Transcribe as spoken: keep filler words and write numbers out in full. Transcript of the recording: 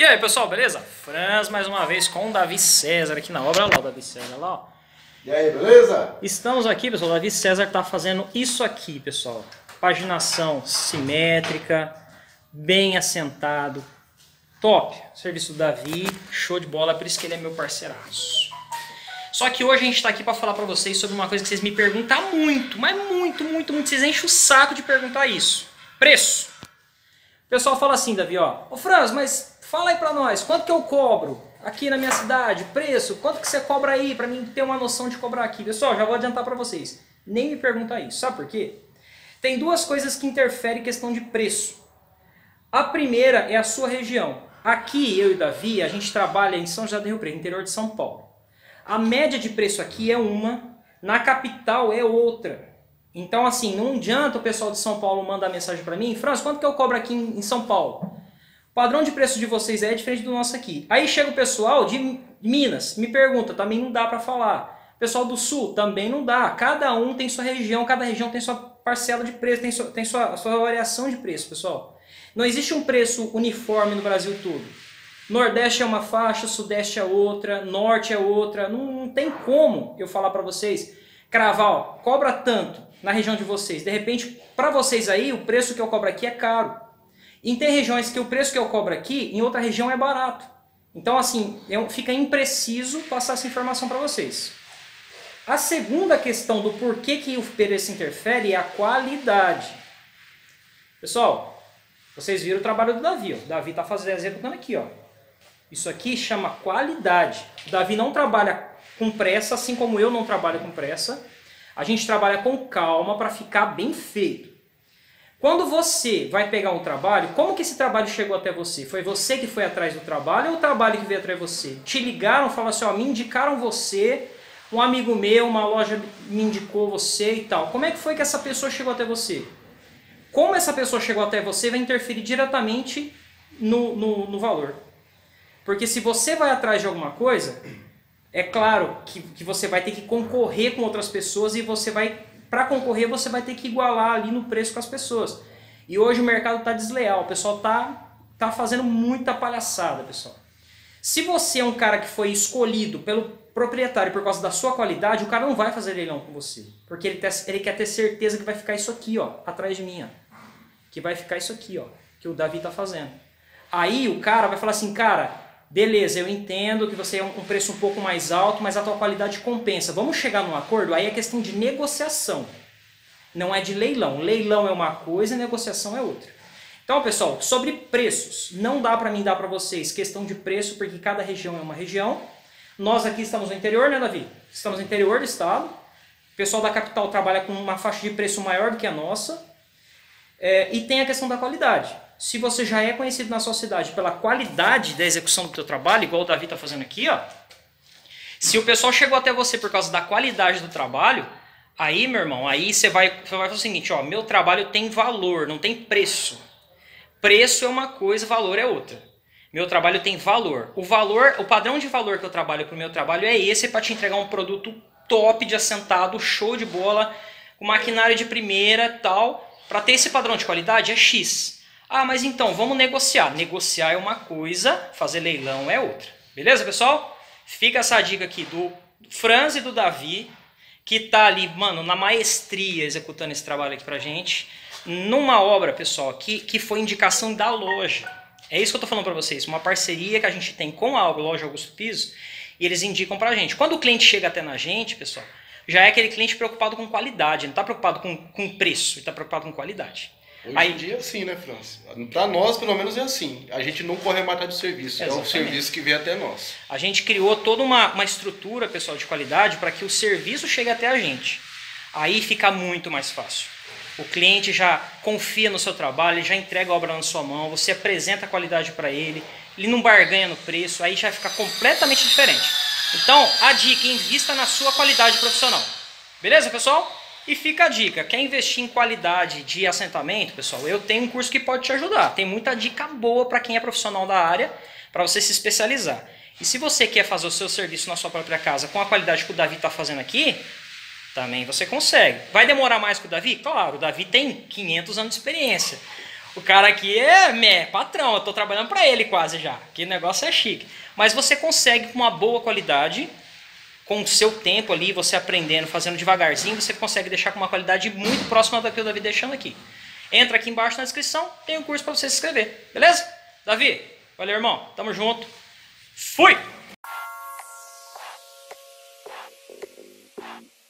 E aí, pessoal, beleza? Franz mais uma vez com o Davi César aqui na obra. Olha lá o Davi César lá, ó. E aí, beleza? Estamos aqui, pessoal. O Davi César tá fazendo isso aqui, pessoal. Paginação simétrica, bem assentado. Top! Serviço do Davi, show de bola, por isso que ele é meu parceiraço. Só que hoje a gente tá aqui para falar para vocês sobre uma coisa que vocês me perguntam muito, mas muito, muito, muito. Vocês enchem o saco de perguntar isso. Preço. O pessoal fala assim, Davi, ó. Ô Franz, mas fala aí pra nós, quanto que eu cobro aqui na minha cidade? Preço, quanto que você cobra aí pra mim ter uma noção de cobrar aqui? Pessoal, já vou adiantar pra vocês. Nem me pergunta isso, sabe por quê? Tem duas coisas que interferem em questão de preço. A primeira é a sua região. Aqui, eu e o Davi, a gente trabalha em São José do Rio Preto, interior de São Paulo. A média de preço aqui é uma, na capital é outra. Então, assim, não adianta o pessoal de São Paulo mandar mensagem para mim, Franz, quanto que eu cobro aqui em São Paulo? O padrão de preço de vocês é diferente do nosso aqui. Aí chega o pessoal de Minas, me pergunta, também não dá para falar. O pessoal do Sul, também não dá. Cada um tem sua região, cada região tem sua parcela de preço, tem sua, tem sua, sua variação de preço, pessoal. Não existe um preço uniforme no Brasil todo. Nordeste é uma faixa, Sudeste é outra, Norte é outra. Não, não tem como eu falar para vocês, cravar, ó, cobra tanto na região de vocês. De repente, para vocês aí, o preço que eu cobro aqui é caro. E tem regiões que o preço que eu cobro aqui, em outra região é barato. Então, assim, eu, fica impreciso passar essa informação para vocês. A segunda questão do porquê que o preço interfere é a qualidade. Pessoal, vocês viram o trabalho do Davi. Ó. O Davi está fazendo, executando aqui, ó. Isso aqui chama qualidade. O Davi não trabalha com pressa, assim como eu não trabalho com pressa. A gente trabalha com calma para ficar bem feito. Quando você vai pegar um trabalho, como que esse trabalho chegou até você? Foi você que foi atrás do trabalho ou o trabalho que veio atrás de você? Te ligaram, falaram assim, ó, me indicaram você, um amigo meu, uma loja me indicou você e tal. Como é que foi que essa pessoa chegou até você? Como essa pessoa chegou até você vai interferir diretamente no, no, no valor. Porque se você vai atrás de alguma coisa, é claro que, que você vai ter que concorrer com outras pessoas e você vai, para concorrer, você vai ter que igualar ali no preço com as pessoas. E hoje o mercado está desleal, o pessoal está tá fazendo muita palhaçada, pessoal. Se você é um cara que foi escolhido pelo proprietário por causa da sua qualidade, o cara não vai fazer leilão com você. Porque ele, ter, ele quer ter certeza que vai ficar isso aqui, ó, atrás de mim, ó. Que vai ficar isso aqui, ó, que o Davi está fazendo. Aí o cara vai falar assim, cara, beleza, eu entendo que você é um preço um pouco mais alto, mas a tua qualidade compensa. Vamos chegar num acordo? Aí é questão de negociação. Não é de leilão. Leilão é uma coisa e negociação é outra. Então, pessoal, sobre preços, não dá para mim dar para vocês questão de preço, porque cada região é uma região. Nós aqui estamos no interior, né, Davi? Estamos no interior do estado. O pessoal da capital trabalha com uma faixa de preço maior do que a nossa. É, e tem a questão da qualidade. Se você já é conhecido na sua cidade pela qualidade da execução do teu trabalho, igual o Davi está fazendo aqui, ó. Se o pessoal chegou até você por causa da qualidade do trabalho, aí, meu irmão, aí você vai, você vai fazer o seguinte, ó, meu trabalho tem valor, não tem preço. Preço é uma coisa, valor é outra. Meu trabalho tem valor. O valor, o padrão de valor que eu trabalho para o meu trabalho é esse, para te entregar um produto top de assentado, show de bola, com maquinário de primeira, tal. Para ter esse padrão de qualidade é X. Ah, mas então, vamos negociar. Negociar é uma coisa, fazer leilão é outra. Beleza, pessoal? Fica essa dica aqui do Franz e do Davi, que tá ali, mano, na maestria executando esse trabalho aqui pra gente, numa obra, pessoal, que, que foi indicação da loja. É isso que eu tô falando pra vocês, uma parceria que a gente tem com a loja Augusto Piso, e eles indicam pra gente. Quando o cliente chega até na gente, pessoal, já é aquele cliente preocupado com qualidade, não está preocupado com, com preço, ele está preocupado com qualidade. Hoje Aí, em dia é assim, né, Franz? Para nós, pelo menos, é assim. A gente não corre mais atrás do serviço, exatamente. É o serviço que vem até nós. A gente criou toda uma, uma estrutura, pessoal, de qualidade para que o serviço chegue até a gente. Aí fica muito mais fácil. O cliente já confia no seu trabalho, ele já entrega a obra na sua mão, você apresenta a qualidade para ele, ele não barganha no preço, aí já fica completamente diferente. Então, a dica, invista na sua qualidade profissional. Beleza, pessoal? E fica a dica, quer investir em qualidade de assentamento, pessoal, eu tenho um curso que pode te ajudar. Tem muita dica boa para quem é profissional da área, para você se especializar. E se você quer fazer o seu serviço na sua própria casa com a qualidade que o Davi está fazendo aqui, também você consegue. Vai demorar mais que o Davi? Claro, o Davi tem quinhentos anos de experiência. O cara aqui é meh, patrão, eu tô trabalhando para ele quase já. Que negócio é chique. Mas você consegue com uma boa qualidade, com o seu tempo ali, você aprendendo, fazendo devagarzinho, você consegue deixar com uma qualidade muito próxima daquilo que o Davi deixando aqui. Entra aqui embaixo na descrição, tem um curso para você se inscrever, beleza? Davi, valeu irmão, tamo junto. Fui!